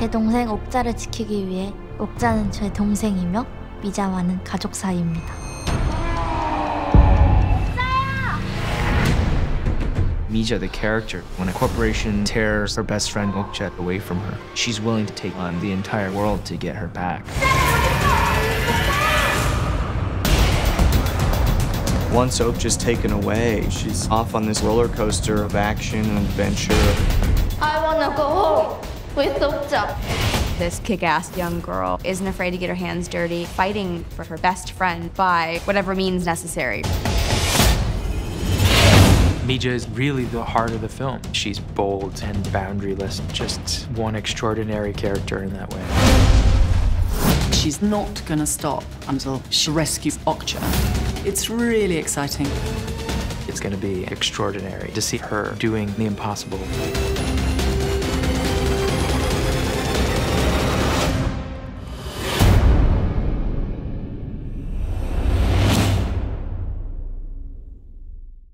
제 동생 옥자를 지키기 위해 옥자는 제 동생이며 미자와는 가족 사이입니다. Mija, the character, when a corporation tears her best friend Okja away from her, she's willing to take on the entire world to get her back. Once Okja's taken away, she's off on this roller coaster of action and adventure. I wanna go home with Okja. This kick-ass young girl isn't afraid to get her hands dirty, fighting for her best friend by whatever means necessary. Mija is really the heart of the film. She's bold and boundaryless, just one extraordinary character in that way. She's not gonna stop until she rescues Okja. It's really exciting. It's gonna be extraordinary to see her doing the impossible.